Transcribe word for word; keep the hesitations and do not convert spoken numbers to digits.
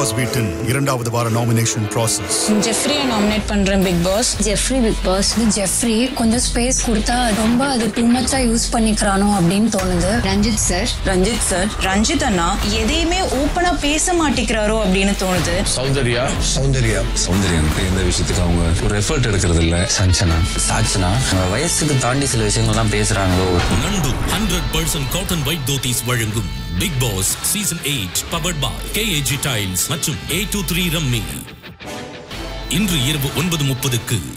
Pass வீட்டின் இரண்டாவது வார நாமினேஷன் ப்ராசஸ். ஜெஃப்ரியை நாமினேட் பண்றேன் Bigg Boss. Jeffrey Bigg Boss. Jeffrey கொஞ்சம் ஸ்பேஸ் கொடுத்தா ரொம்ப அது டூ மச்சா யூஸ் பண்ணிக்கிறானோ அப்படின்னு தோணுது. ரஞ்சித் சார். ரஞ்சித் சார். ரஞ்சித் அண்ணா எதையுமே ஓப்பனா பேச மாட்டேங்கிறாரோ அப்படின்னு தோணுது. சௌந்தர்யா. சௌந்தர்யா. சௌந்தர்யானுக்கு எந்த விஷயத்துக்கு அவங்க ஒரு எஃபர்ட் எடுக்கிறது இல்ல. சஞ்சனா. சாச்சனா வயசுக்கு தாண்டி சில விஷயங்கள்லாம் பேசுறாங்களோ. Nandu hundred percent cotton white dhotis வழங்கும் Bigg Boss season eight powered by K A G tiles மற்றும் ஏ டூ த்ரீ ரம்மி. இன்று இரவு ஒன்பது முப்பதுக்கு